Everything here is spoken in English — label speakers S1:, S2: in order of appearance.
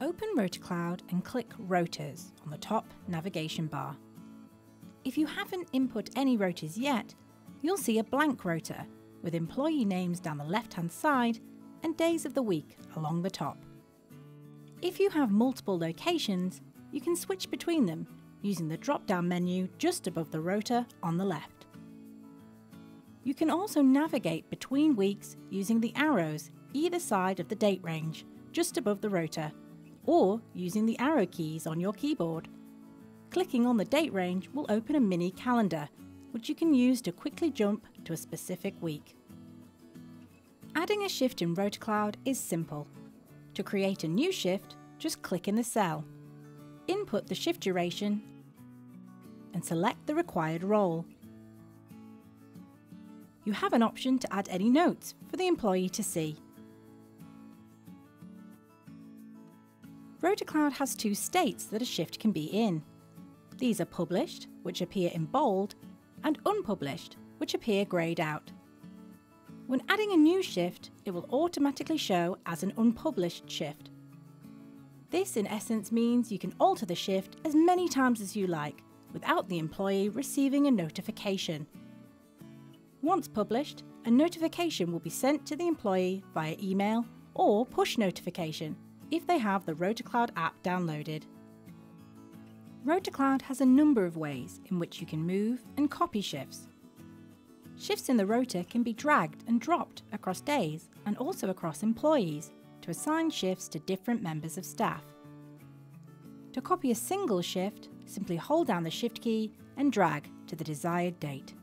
S1: Open RotaCloud and click Rotas on the top navigation bar. If you haven't input any rotas yet, you'll see a blank rota with employee names down the left-hand side and days of the week along the top. If you have multiple locations, you can switch between them using the drop-down menu just above the rota on the left. You can also navigate between weeks using the arrows either side of the date range just above the rota, or using the arrow keys on your keyboard. Clicking on the date range will open a mini calendar, which you can use to quickly jump to a specific week. Adding a shift in RotaCloud is simple. To create a new shift, just click in the cell, input the shift duration, and select the required role. You have an option to add any notes for the employee to see. RotaCloud has two states that a shift can be in. These are published, which appear in bold, and unpublished, which appear greyed out. When adding a new shift, it will automatically show as an unpublished shift. This in essence means you can alter the shift as many times as you like, without the employee receiving a notification. Once published, a notification will be sent to the employee via email or push notification if they have the RotaCloud app downloaded. RotaCloud has a number of ways in which you can move and copy shifts. Shifts in the rota can be dragged and dropped across days and also across employees to assign shifts to different members of staff. To copy a single shift, simply hold down the Shift key and drag to the desired date.